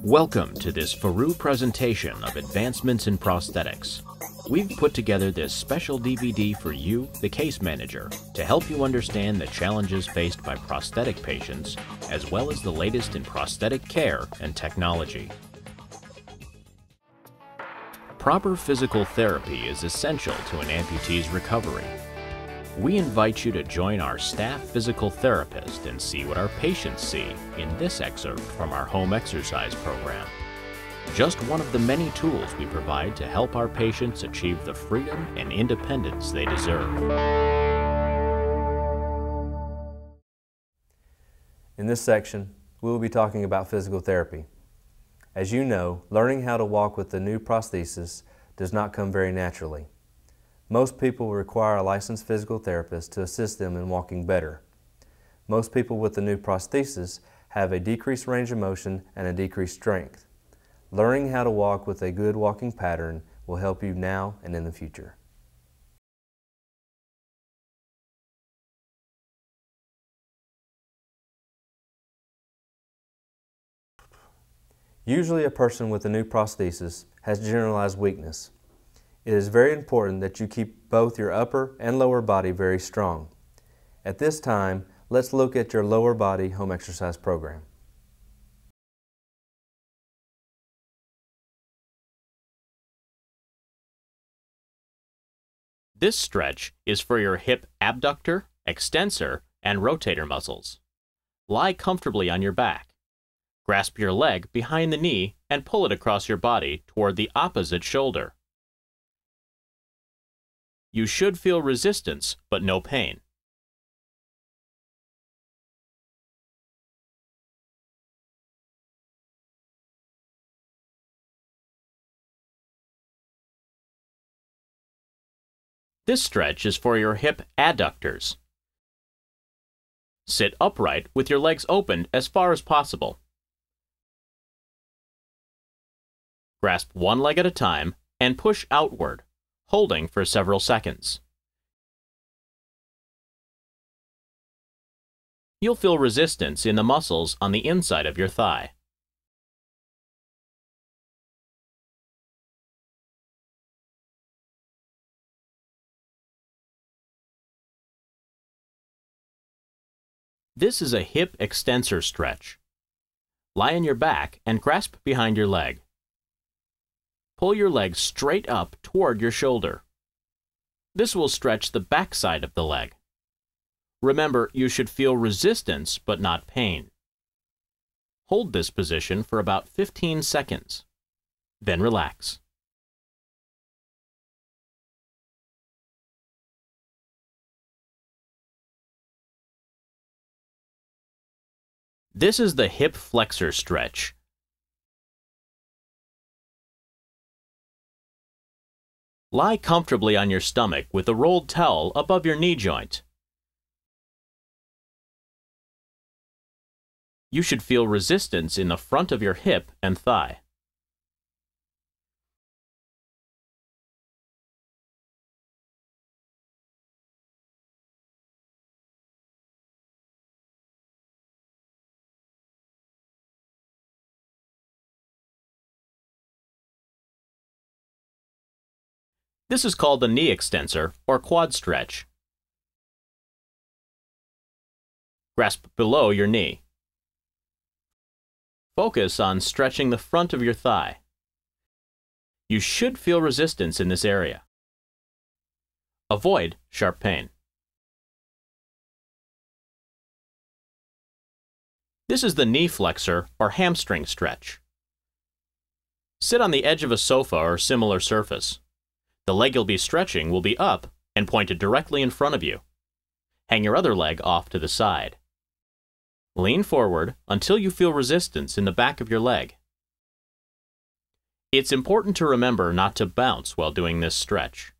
Welcome to this Fourroux presentation of advancements in prosthetics. We've put together this special DVD for you, the case manager, to help you understand the challenges faced by prosthetic patients, as well as the latest in prosthetic care and technology. Proper physical therapy is essential to an amputee's recovery. We invite you to join our staff physical therapist and see what our patients see in this excerpt from our home exercise program. Just one of the many tools we provide to help our patients achieve the freedom and independence they deserve. In this section, we will be talking about physical therapy. As you know, learning how to walk with the new prosthesis does not come very naturally. Most people require a licensed physical therapist to assist them in walking better. Most people with the new prosthesis have a decreased range of motion and a decreased strength. Learning how to walk with a good walking pattern will help you now and in the future. Usually a person with a new prosthesis has generalized weakness. It is very important that you keep both your upper and lower body very strong. At this time, let's look at your lower body home exercise program. This stretch is for your hip abductor, extensor, and rotator muscles. Lie comfortably on your back. Grasp your leg behind the knee and pull it across your body toward the opposite shoulder. You should feel resistance, but no pain. This stretch is for your hip adductors. Sit upright with your legs opened as far as possible. Grasp one leg at a time and push outward, holding for several seconds. You'll feel resistance in the muscles on the inside of your thigh. This is a hip extensor stretch. Lie on your back and grasp behind your leg. Pull your leg straight up toward your shoulder. This will stretch the back side of the leg. Remember, you should feel resistance but not pain. Hold this position for about 15 seconds. Then relax. This is the hip flexor stretch. Lie comfortably on your stomach with a rolled towel above your knee joint. You should feel resistance in the front of your hip and thigh. This is called the knee extensor or quad stretch. Grasp below your knee. Focus on stretching the front of your thigh. You should feel resistance in this area. Avoid sharp pain. This is the knee flexor or hamstring stretch. Sit on the edge of a sofa or similar surface. The leg you'll be stretching will be up and pointed directly in front of you. Hang your other leg off to the side. Lean forward until you feel resistance in the back of your leg. It's important to remember not to bounce while doing this stretch.